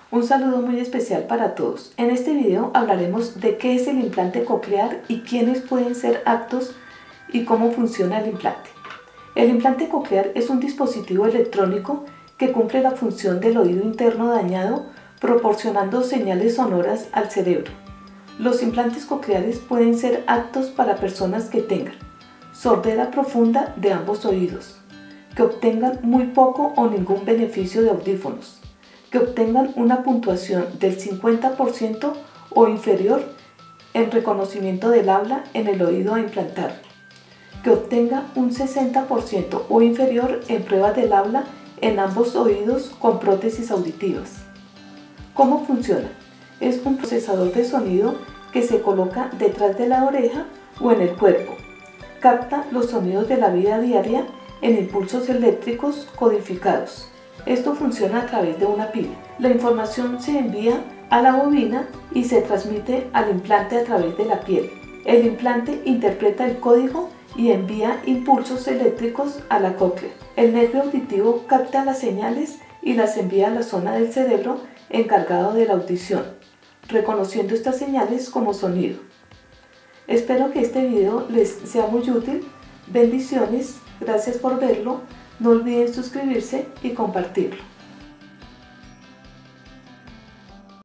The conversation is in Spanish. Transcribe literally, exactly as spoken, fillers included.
Un saludo muy especial para todos. En este video hablaremos de qué es el implante coclear y quiénes pueden ser aptos y cómo funciona el implante. El implante coclear es un dispositivo electrónico que cumple la función del oído interno dañado, proporcionando señales sonoras al cerebro. Los implantes cocleares pueden ser aptos para personas que tengan sordera profunda de ambos oídos, que obtengan muy poco o ningún beneficio de audífonos, que obtengan una puntuación del cincuenta por ciento o inferior en reconocimiento del habla en el oído a implantar, que obtenga un sesenta por ciento o inferior en pruebas del habla en ambos oídos con prótesis auditivas. ¿Cómo funciona? Es un procesador de sonido que se coloca detrás de la oreja o en el cuerpo. Capta los sonidos de la vida diaria en impulsos eléctricos codificados. Esto funciona a través de una pila. La información se envía a la bobina y se transmite al implante a través de la piel. El implante interpreta el código y envía impulsos eléctricos a la cóclea. El nervio auditivo capta las señales y las envía a la zona del cerebro encargado de la audición, reconociendo estas señales como sonido. Espero que este video les sea muy útil. Bendiciones, gracias por verlo. No olviden suscribirse y compartirlo.